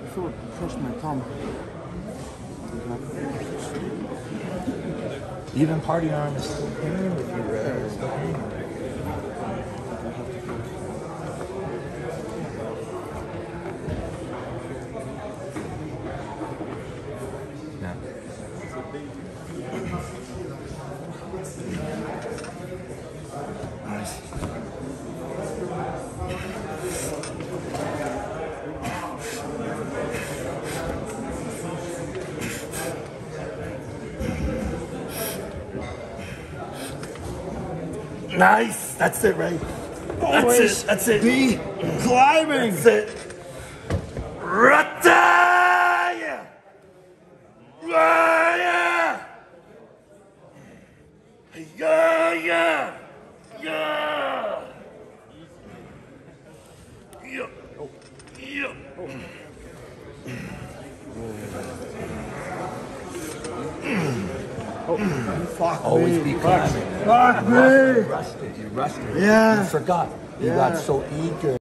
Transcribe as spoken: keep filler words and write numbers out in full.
feel it push my thumb. Even party arm is still hanging with you, right? It's still hanging. Yeah. Nice. Nice. That's it, right? That's it. That's it. Be climbing. That's it. Rataya! Raya! Yeah, yeah, yeah. Yeah. Yeah. Oh, fuck Always me. be climbing. Fuck me. You rushed it. You rushed it. Yeah. You forgot. You Yeah. got so eager.